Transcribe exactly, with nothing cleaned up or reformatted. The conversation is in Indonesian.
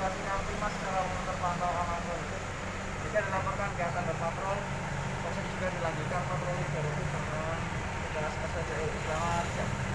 lokasinya Primas secara umum terpantau aman kondusif. Jika dilaporkan kegiatan berpatrol, proses juga dilanjutkan patroli berikut dengan tugas S P B U. Selamat siang.